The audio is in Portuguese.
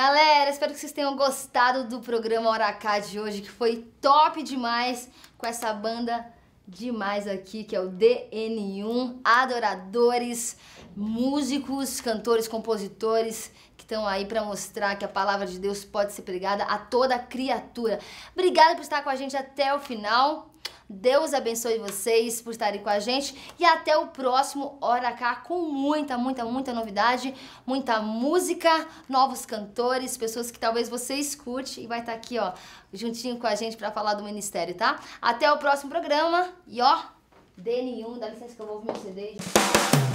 Galera, espero que vocês tenham gostado do programa Hora K de hoje, que foi top demais, com essa banda demais aqui, que é o DN1, adoradores, músicos, cantores, compositores, que estão aí para mostrar que a palavra de Deus pode ser pregada a toda criatura. Obrigada por estar com a gente até o final. Deus abençoe vocês por estarem com a gente e até o próximo Hora K com muita novidade, muita música, novos cantores, pessoas que talvez você escute e vai estar aqui, ó, juntinho com a gente para falar do ministério, tá? Até o próximo programa e ó, DN1, dá licença que eu vou ouvir meu CD.